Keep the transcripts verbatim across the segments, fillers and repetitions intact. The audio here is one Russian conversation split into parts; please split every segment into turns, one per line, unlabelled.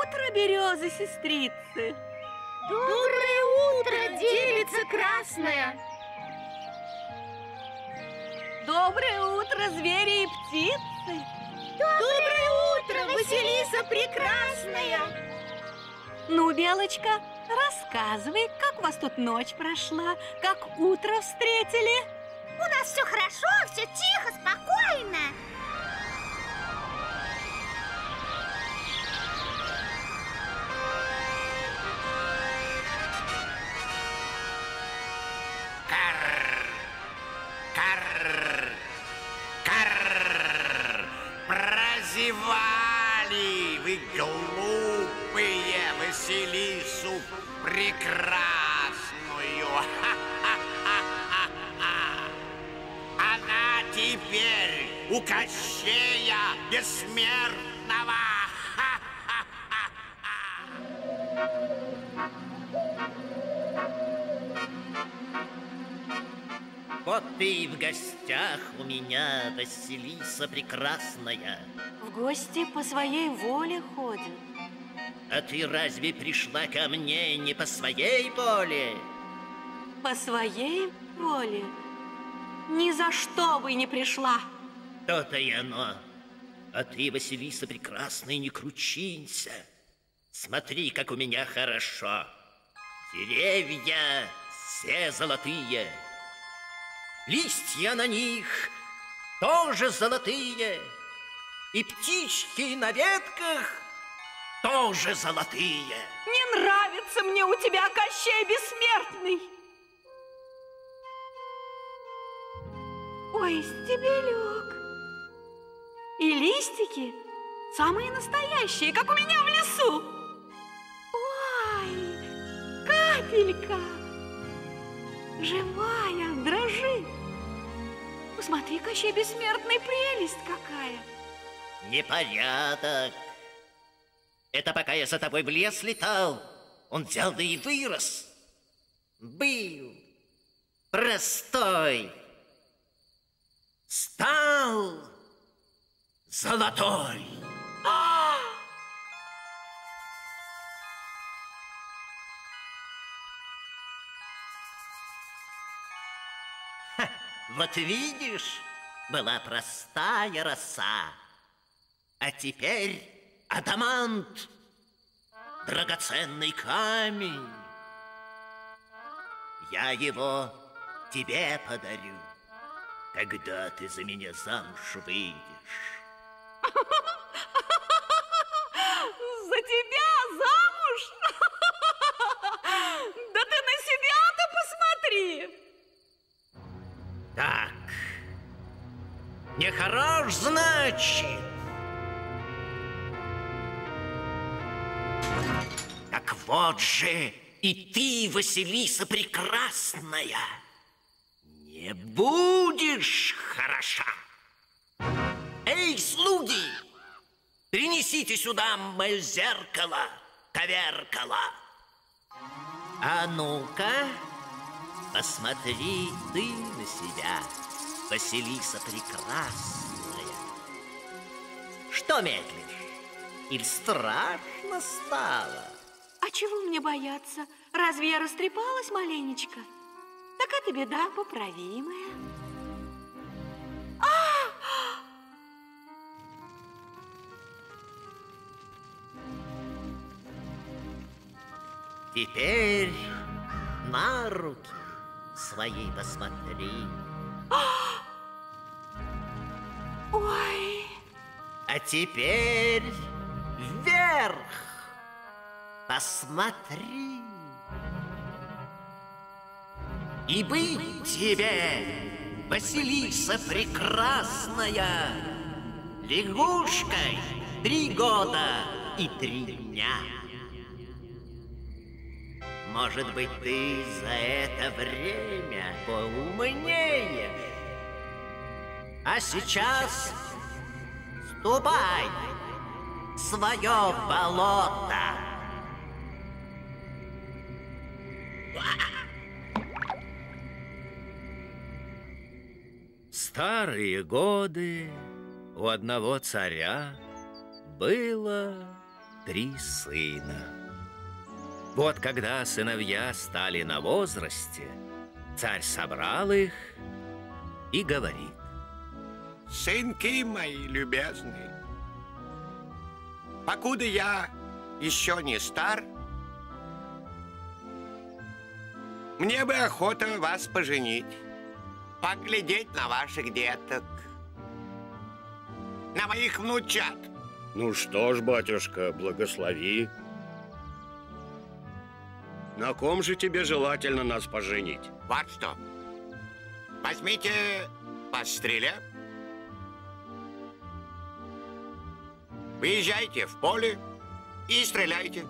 утро, березы-сестрицы!
Доброе утро, девица красная!
Доброе утро, звери и птицы!
Доброе утро, Василиса прекрасная!
Ну, Белочка, рассказывай, как у вас тут ночь прошла, как утро встретили?
У нас все хорошо, все тихо, спокойно.
Карр, карр, карр, прозевали вы глупые Василису прекрасную. Она теперь у Кощея бессмертного.
Вот ты и в гостях у меня, Василиса прекрасная.
В гости по своей воле ходят.
А ты разве пришла ко мне не по своей воле?
По своей воле? Ни за что бы не пришла.
То-то и оно. А ты, Василиса прекрасная, не кручинься. Смотри, как у меня хорошо. Деревья все золотые. Листья на них тоже золотые. И птички на ветках тоже золотые.
Не нравится мне у тебя Кощей бессмертный. Ой, стебелек. И листики самые настоящие, как у меня в лесу. Ой, капелька. Живая, дрожит. Посмотри, Кощей бессмертный, прелесть какая.
Непорядок. Это пока я за тобой в лес летал, он взял да и вырос. Был простой, стал золотой.
А!
Ха, вот видишь, была простая роса, а теперь адамант, драгоценный камень. Я его тебе подарю, когда ты за меня замуж выйдешь.
За тебя замуж? Да ты на себя-то посмотри!
Так, нехорош, значит. Так вот же и ты, Василиса прекрасная, не будешь хороша. Эй, слуги, принесите сюда мое зеркало, коверкало. А ну-ка, посмотри ты на себя, Василиса прекрасная. Что медлишь? Или страшно стало?
А чего мне бояться? Разве я растрепалась маленечко? Так это беда поправимая. А!
Теперь на руки свои посмотри.
Ой!
А теперь вверх посмотри. И быть тебе, Василиса прекрасная, лягушкой три года и три дня. Может быть, ты за это время поумнеешь. А сейчас ступай в свое болото.
В старые годы у одного царя было три сына. Вот когда сыновья стали на возрасте, царь собрал их и говорит:
сынки мои любезные, покуда я еще не стар, мне бы охота вас поженить, поглядеть на ваших деток, на моих внучат.
Ну что ж, батюшка, благослови. На ком же тебе желательно нас поженить?
Вот что. Возьмите по стреле, выезжайте в поле и стреляйте.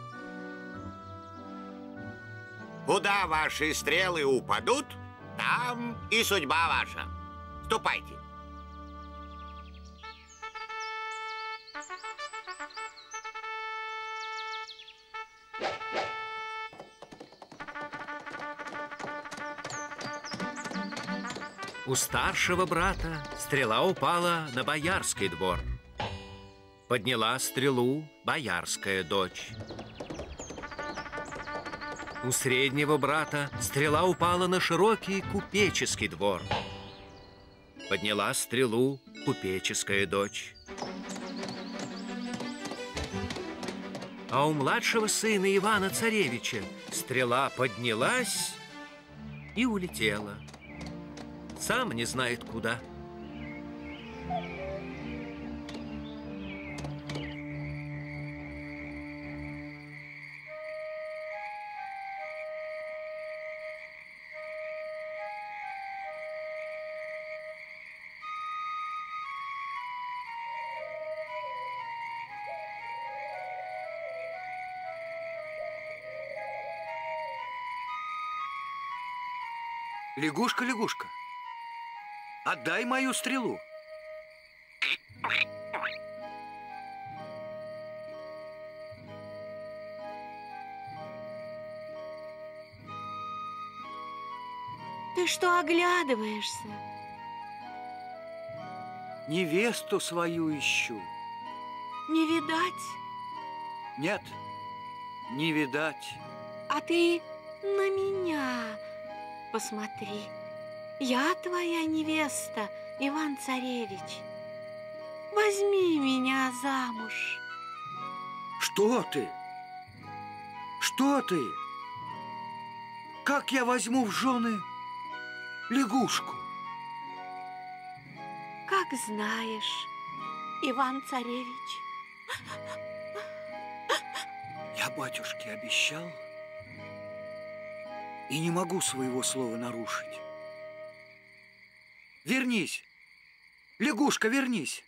Куда ваши стрелы упадут, там и судьба ваша. Ступайте.
У старшего брата стрела упала на боярский двор. Подняла стрелу боярская дочь. У среднего брата стрела упала на широкий купеческий двор. Подняла стрелу купеческая дочь. А у младшего сына Ивана Царевича стрела поднялась и улетела. Сам не знает куда.
Лягушка, лягушка, отдай мою стрелу.
Ты что оглядываешься?
Невесту свою ищу.
Не видать?
Нет, не видать.
А ты на меня посмотри. Я твоя невеста, Иван-Царевич. Возьми меня замуж.
Что ты? Что ты? Как я возьму в жены лягушку?
Как знаешь, Иван-Царевич.
Я батюшке обещал и не могу своего слова нарушить. Вернись, лягушка, вернись.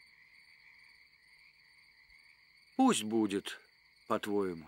Пусть будет, по-твоему.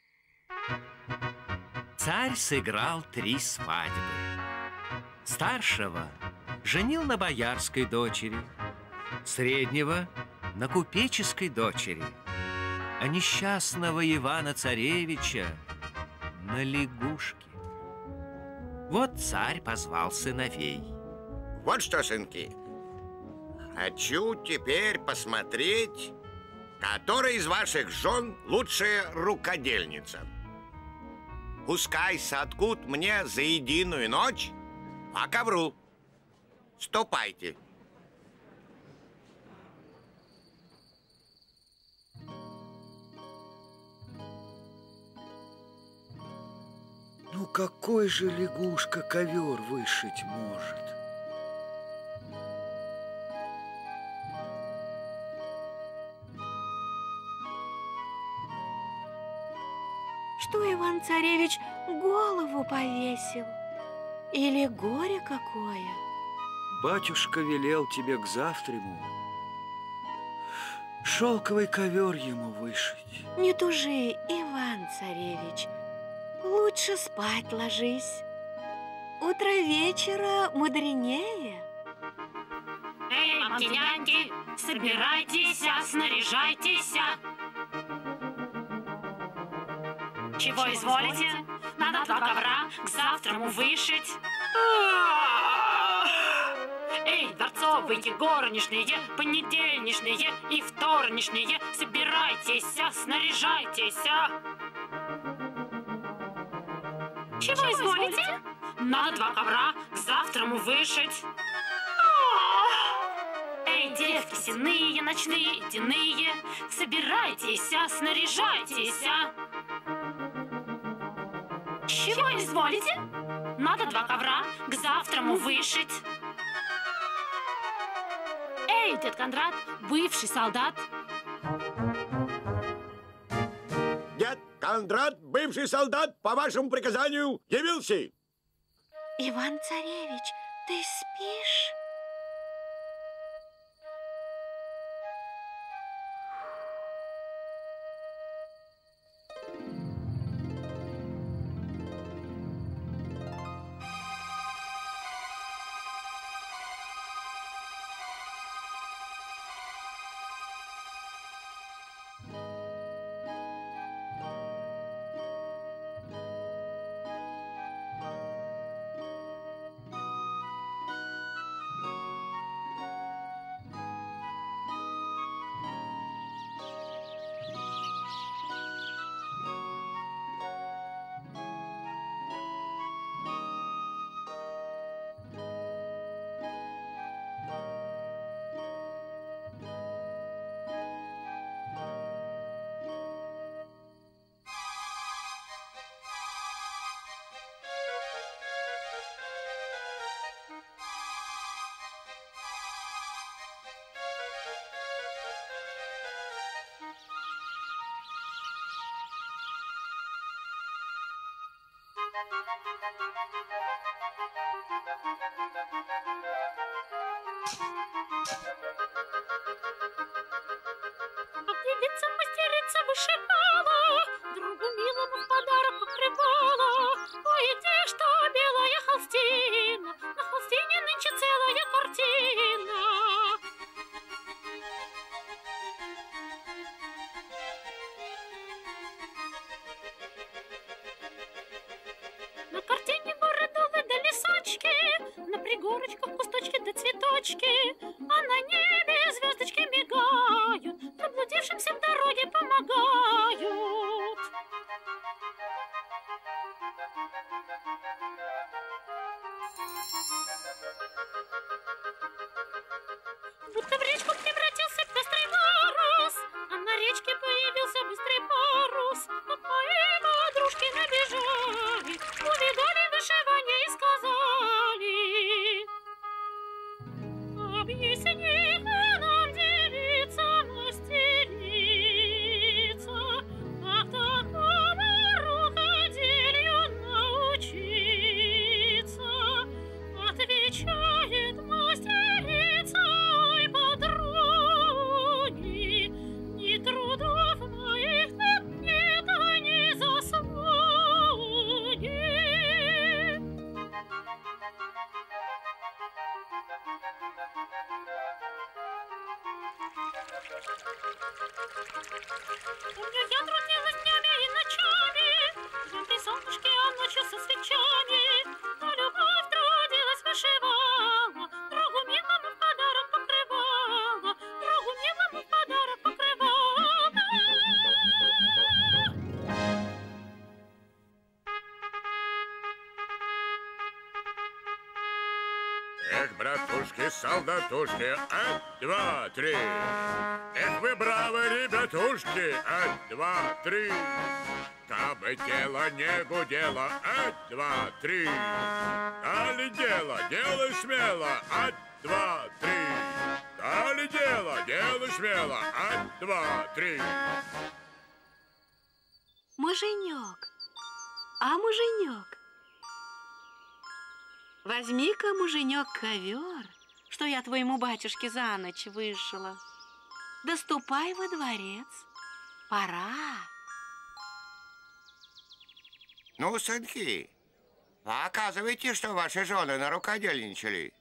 Царь сыграл три свадьбы. Старшего женил на боярской дочери, среднего на купеческой дочери, а несчастного Ивана-Царевича на лягушке. Вот царь позвал сыновей.
Вот что, сынки, хочу теперь посмотреть, которая из ваших жен лучшая рукодельница. Пускай соткут мне за единую ночь по ковру. Ступайте.
Ну какой же лягушка ковер вышить может?
Что Иван-Царевич голову повесил? Или горе какое?
Батюшка велел тебе к завтраму шелковый ковер ему вышить.
Не тужи, Иван-Царевич. Лучше спать ложись. Утро вечера мудренее.
Эй, мамки-няньки, собирайтесь, снаряжайтесь. Чего изволите? Надо два ковра к завтраму вышить. Эй, дворцовые горничные, понедельничные и вторничные, собирайтесь, снаряжайтесь. Чего изволите? Надо два ковра к завтраму вышить. Эй, девки, сенные, ночные, идиные, собирайтесь, снаряжайтесь. Чего изволите? Надо два ковра к завтраму вышить. Эй, дед Кондрат, бывший солдат.
Дед Кондрат, бывший солдат, по вашему приказанию явился.
Иван-царевич, ты спишь?
Девица мастерица вышивала, другу милому в подарок покрывала. Ой, где что белая холстина, на холстине нынче целая картина. На картине горы долы да лесочки, на пригорочках кусточки да цветочки, а на небе звездочки мигают, заблудившимся в дороге помогают. Будто в речку превратился пестрый мороз, а на речке появился быстрый парус. А мои подружки набежали, увидали вышивание и сказали: объясни-ка нам, девица, мастерица, как такому рукоделию научиться. Отвечает мастерица: ой, подруги, ни трудов моих тут нет, а ни заслуги. Помню, я трудилась днями и ночами, днем при солнышке, а ночью со свечами. Но любовь трудилась, вышивала, другу милому в подарок покрывала, другу милому в подарок покрывала.
Эх, братушки, солдатушки, один, два, три. Эх, вы бравые ребятушки, один, два, три. Кабы тело не гудело, один, два, три. Дали дело, делай смело, один, два, три. Дали дело, делай смело, один, два, три.
Муженек, а муженек? Возьми-ка, муженек, ковер, что я твоему батюшке за ночь вышила. Да ступай во дворец, пора.
Ну, сынки, оказывайте, что ваши жены нарукодельничали.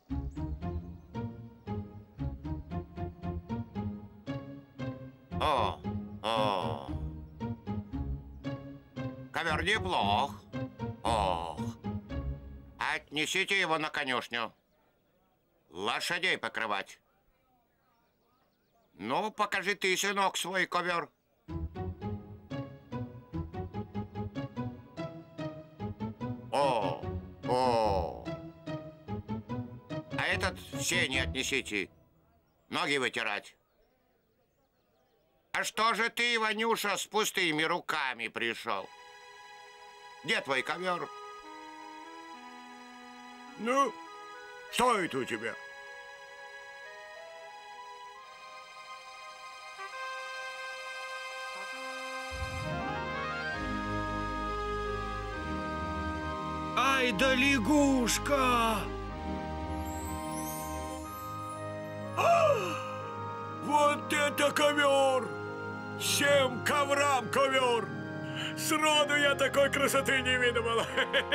О, о. Ковер неплох. Ох. Отнесите его на конюшню. лошадей покрывать. Ну, покажи ты, сынок, свой ковер. О, о. А этот все не отнесите. Ноги вытирать. А что же ты, Ванюша, с пустыми руками пришел? Где твой ковер?
Ну, что это у тебя?
Ай да лягушка!
А! Вот это ковер! Всем коврам ковер! Сроду я такой красоты не видывала.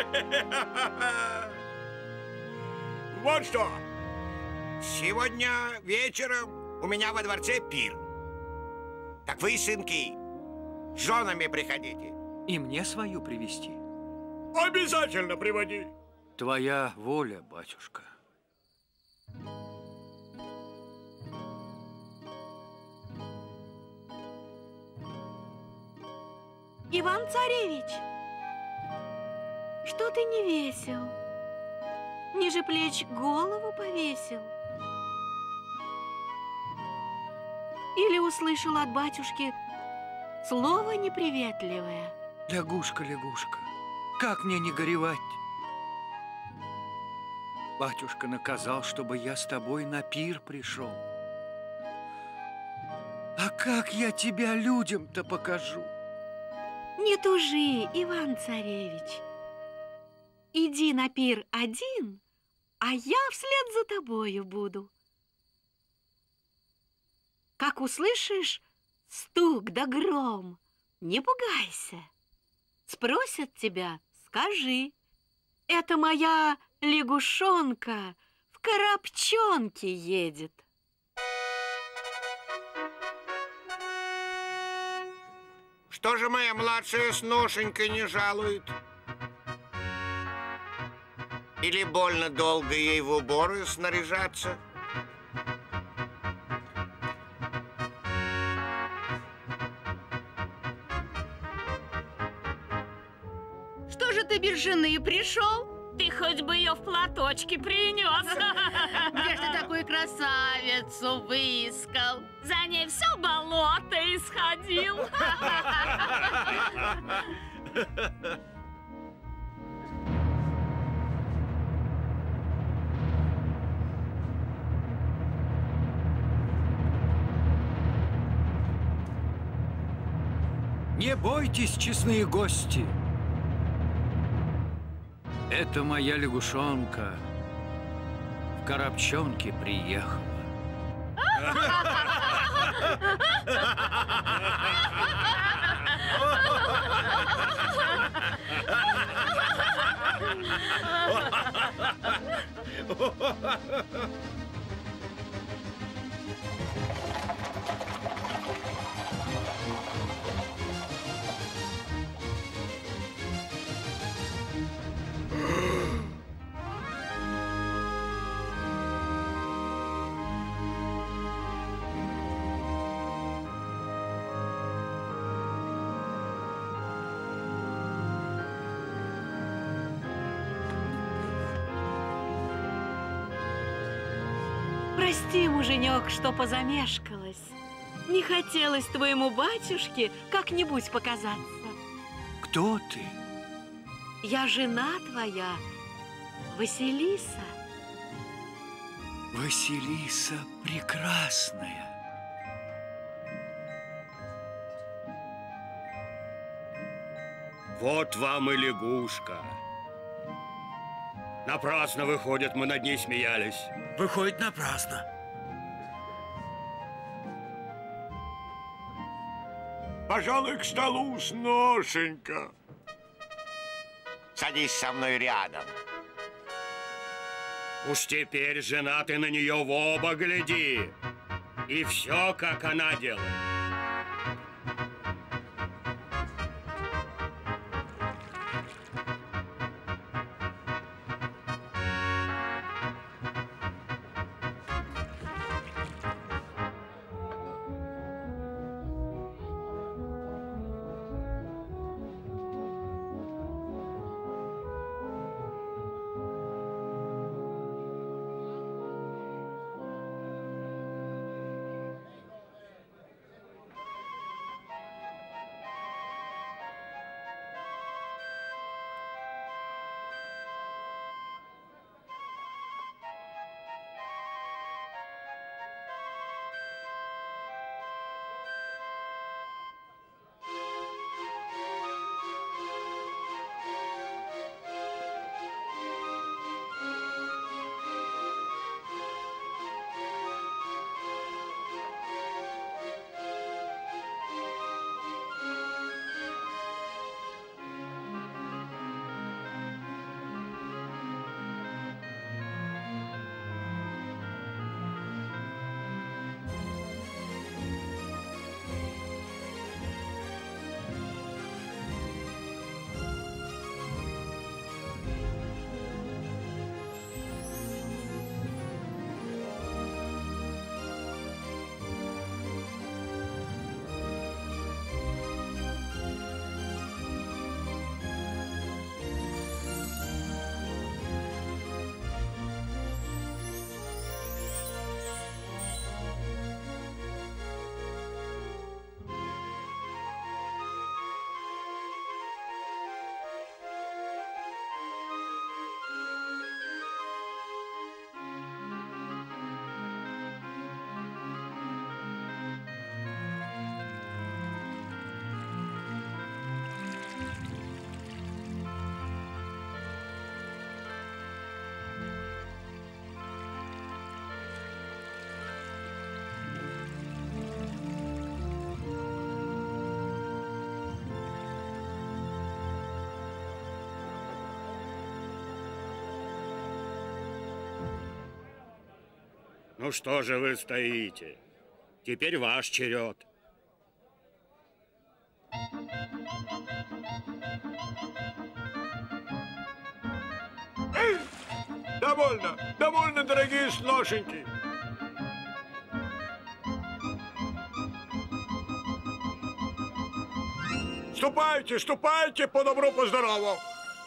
Вот что!
Сегодня вечером у меня во дворце пир. Так вы, сынки, с женами приходите.
И мне свою привезти.
Обязательно приводи.
Твоя воля, батюшка.
Иван-царевич, что ты не весел? Ниже плеч голову повесил? Или услышал от батюшки слово неприветливое?
Лягушка, лягушка, как мне не горевать? Батюшка наказал, чтобы я с тобой на пир пришел. А как я тебя людям-то покажу?
Не тужи, Иван-царевич. Иди на пир один, а я вслед за тобою буду. Как услышишь стук да гром, не пугайся. Спросят тебя, скажи. Это моя лягушонка в коробчонке едет.
Что же моя младшая сношенька не жалует? Или больно долго ей в уборы снаряжаться?
Что же ты без жены пришел?
Ты хоть бы ее в платочке принес.
Где ж ты такую красавицу выискал?
За ней все болото исходил.
Не бойтесь, честные гости. Это моя лягушонка в коробчонке приехала.
Прости, муженек, что позамешкалась. Не хотелось твоему батюшке как-нибудь показаться.
Кто ты?
Я жена твоя, Василиса.
Василиса прекрасная.
Вот вам и лягушка. Напрасно, выходит, мы над ней смеялись.
Выходит, напрасно.
Пожалуй, к столу, сношенька.
Садись со мной рядом.
Уж теперь, жена, ты на нее в оба гляди. И все, как она делает. Ну что же вы стоите? Теперь ваш черед.
Эй! Довольно, довольно, дорогие сношеньки. Ступайте, ступайте, по добру, по здорову.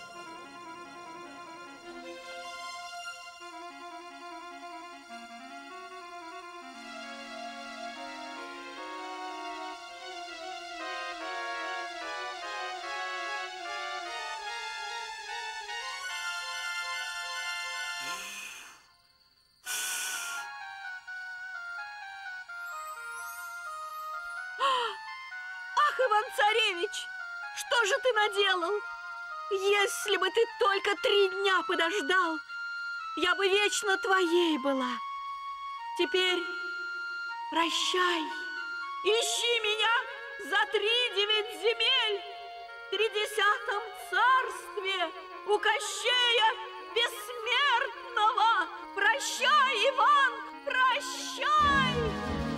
Иван-царевич, что же ты наделал? Если бы ты только три дня подождал, я бы вечно твоей была. Теперь прощай, ищи меня за три девять земель в тридесятом царстве у Кощея Бессмертного. Прощай, Иван, прощай!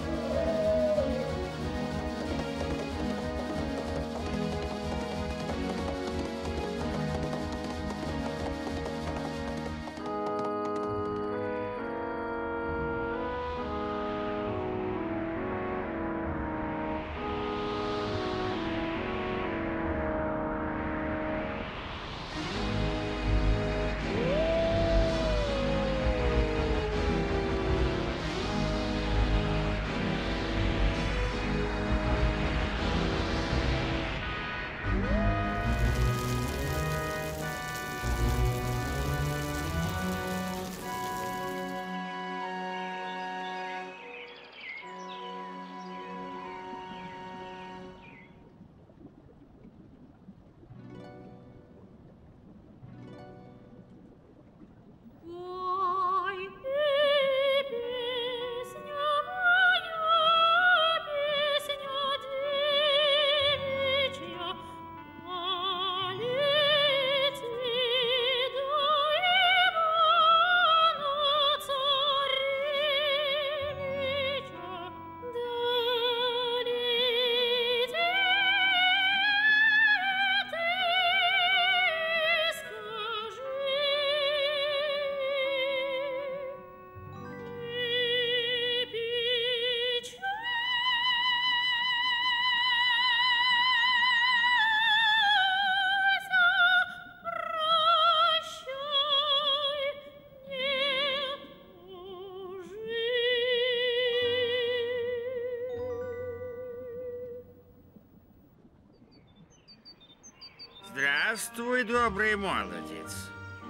Здравствуй, добрый молодец.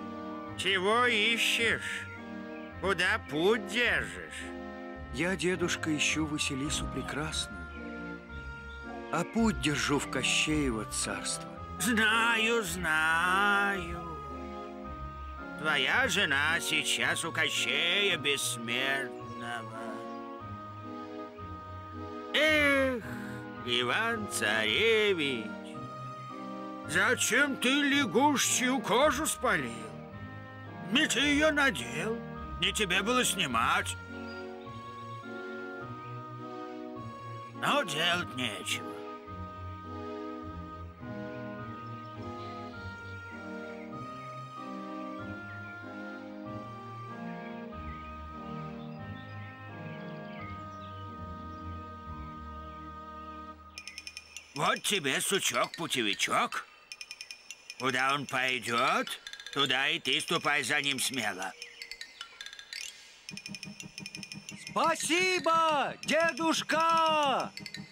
Чего ищешь? Куда путь держишь?
Я, дедушка, ищу Василису Прекрасную, а путь держу в Кощеево царство.
Знаю, знаю. Твоя жена сейчас у Кощея Бессмертного. Эх, Иван-царевич, зачем ты лягушечью кожу спалил? Не ты ее надел, не тебе было снимать. Но делать нечего. Вот тебе сучок-путевичок. Куда он пойдет, туда и ты ступай за ним смело.
Спасибо, дедушка!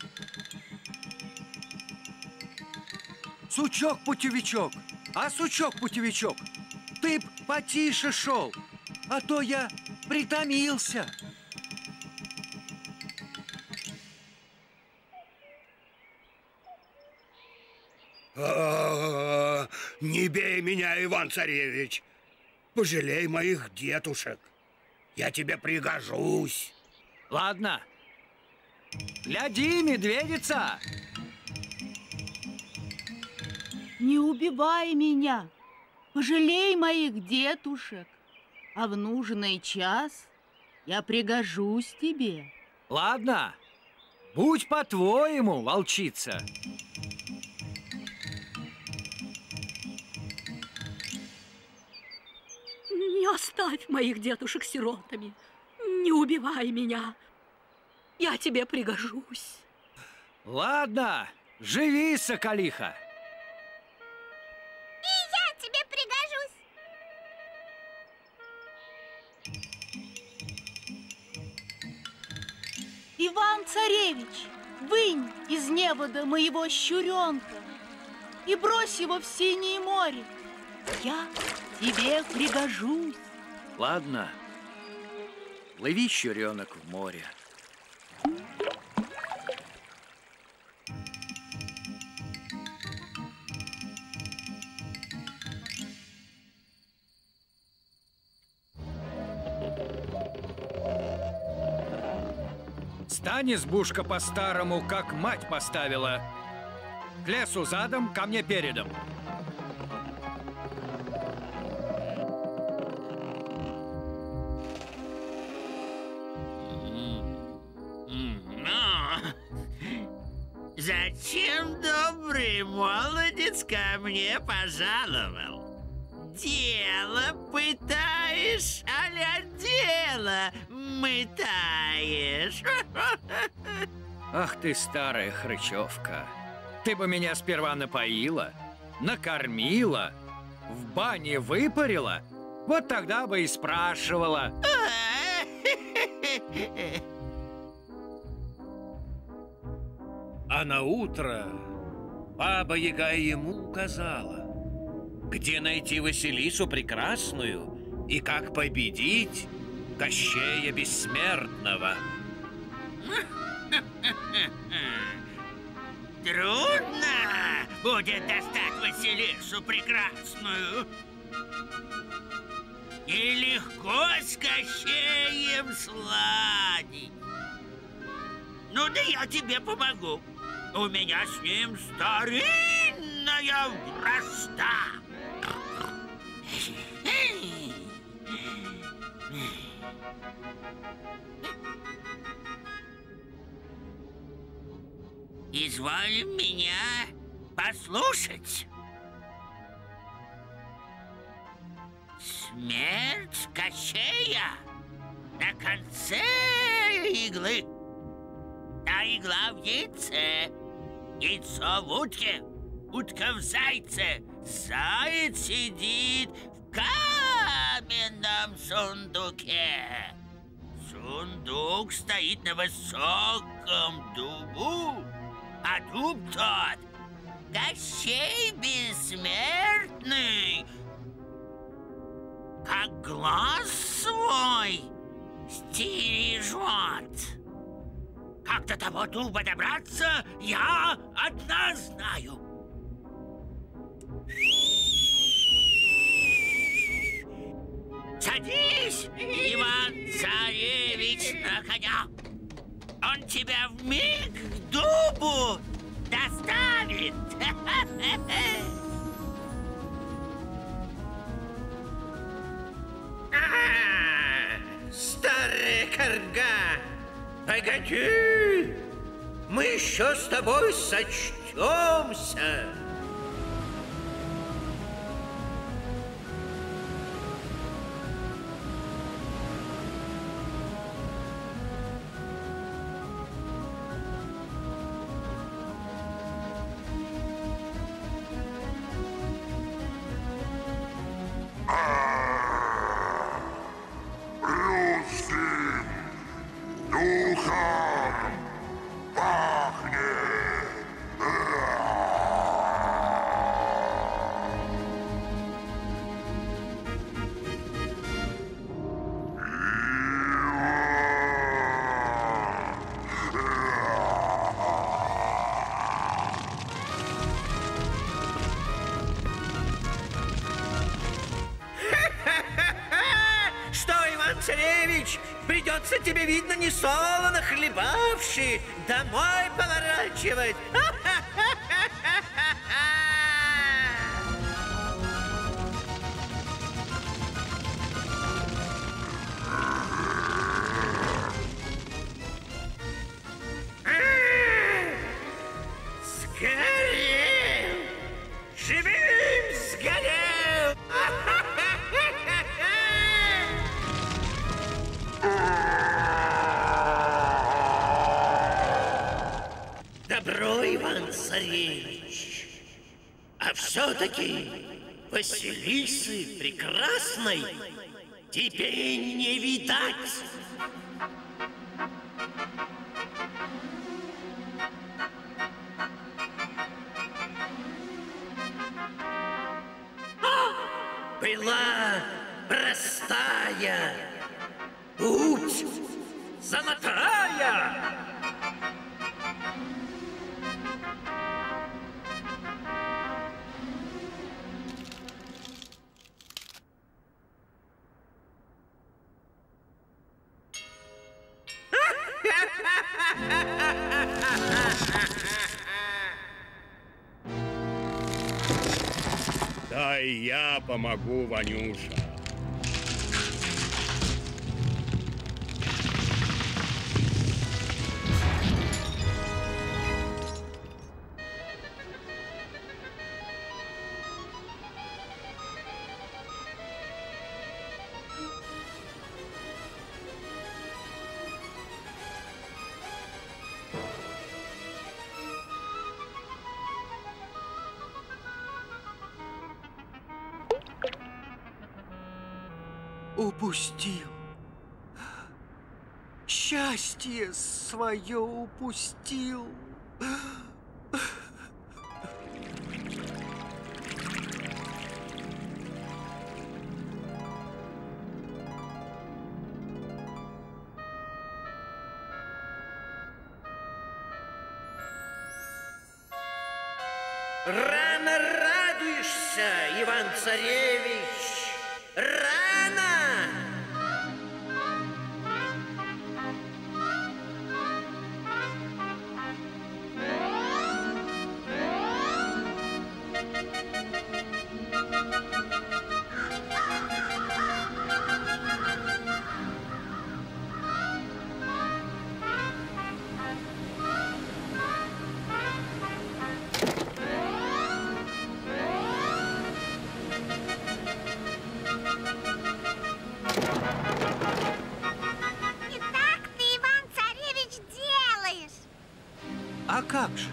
Сучок-путевичок, а сучок-путевичок, ты б потише шел, а то я притомился.
А-а-а, не бей меня, Иван-царевич. Пожалей моих детушек. Я тебе пригожусь.
Ладно. Гляди, медведица!
Не убивай меня. Пожалей моих детушек. А в нужный час Я пригожусь тебе.
Ладно, будь по-твоему, волчица.
Не оставь моих дедушек сиротами. Не убивай меня. Я тебе пригожусь.
Ладно, живи, соколиха.
И я тебе пригожусь.
Иван-царевич, вынь из невода моего щуренка и брось его в синее море. Я тебе пригожусь.
Ладно, лови щуренок в море. Стань, избушка, по-старому, как мать поставила. К лесу задом, ко мне передом.
Зачем добрый молодец ко мне пожаловал? Дело пытаешь, а-ля дело мытаешь.
Ах ты, старая хрычевка. Ты бы меня сперва напоила, накормила, в бане выпарила, вот тогда бы и спрашивала.
А на утро Баба-Яга ему указала, где найти Василису Прекрасную и как победить Кощея Бессмертного.
Трудно будет достать Василису Прекрасную. И легко с Кощеем сладить. Ну да я тебе помогу. У меня с ним старинная вражда. Изволь меня послушать. Смерть Кощея на конце иглы. А игла в яйце, яйцо в утке, утка в зайце, заяц сидит в каменном сундуке. Сундук стоит на высоком дубу, а дуб тот Кощей Бессмертный, как глаз свой стережет. Как до того дуба добраться, я одна знаю. Садись, Иван-царевич, на коня. Он тебя вмиг к дубу доставит.
А, старая корга, погоди, мы еще с тобой сочтемся. Царевич, придется тебе, видно, не солоно хлебавший, домой поворачивать. все-таки Василисы прекрасной тебе не видать. Была простая, путь золотая.
Дай я помогу, Ванюша.
Упустил. Счастье свое упустил.
Рано радуешься, Иван-Царевич. Рано!
А как же?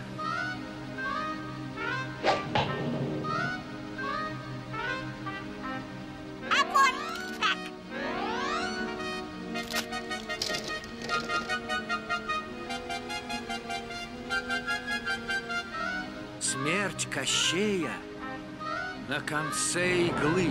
А вот так.
Смерть Кощея на конце иглы.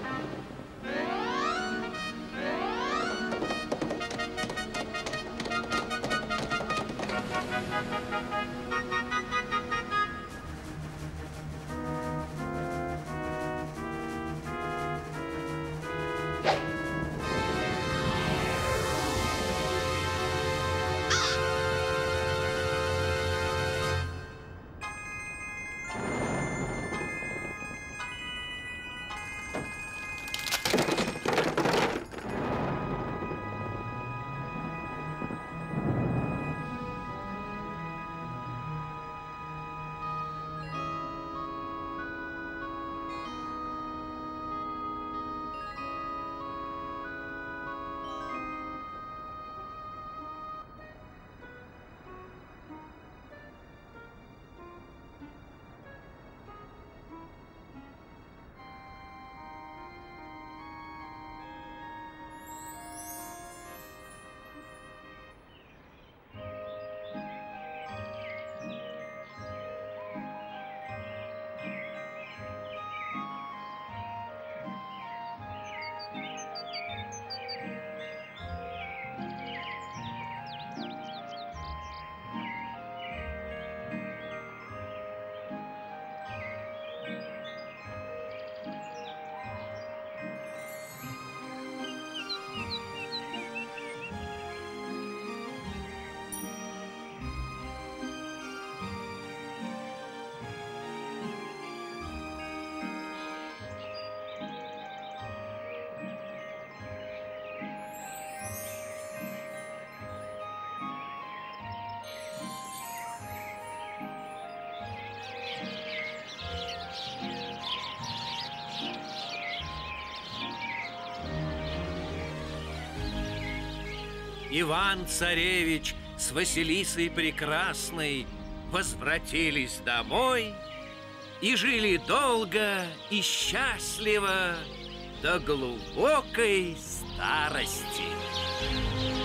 Иван-Царевич с Василисой Прекрасной возвратились домой и жили долго и счастливо до глубокой старости.